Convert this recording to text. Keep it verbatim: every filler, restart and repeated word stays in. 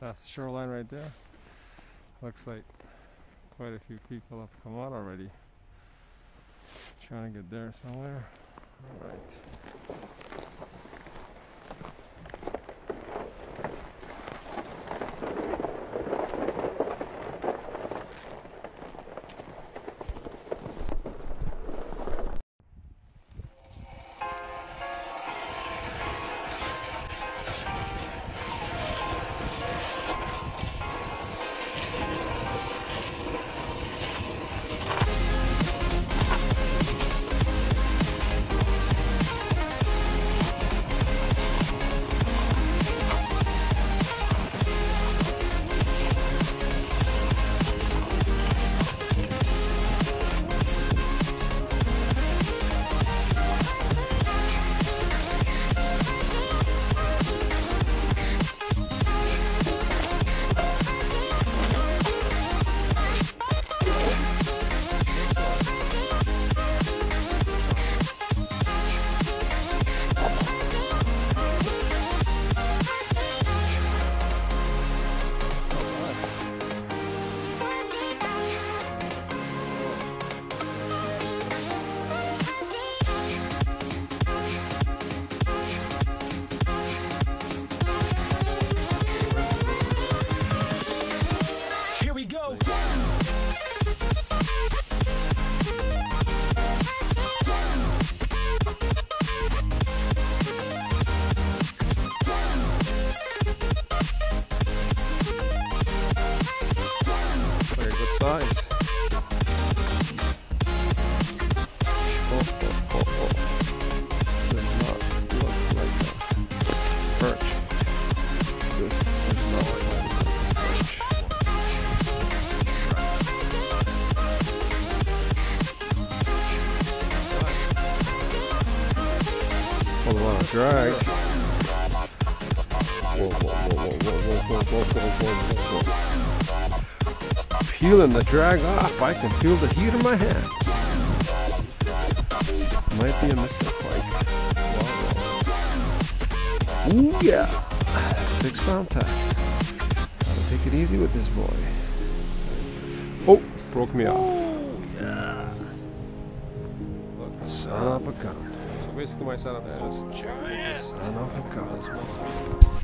That's the shoreline right there. Looks like quite a few people have come out already. Trying to get there somewhere. Alright. Size. Oh, oh, oh, oh. Does not look like a perch. This does not look like a perch. A lot of drag. Whoa, whoa, whoa, whoa, whoa, whoa, whoa, whoa, whoa, whoa. Peeling the drag off, I can feel the heat in my hands. Might be a Mister Pike. Wow. Ooh yeah, six pound test. Gotta take it easy with this boy. Oh, broke me off. Ooh, yeah. Look, son of a gun. So basically my setup is giant. Son of a gun.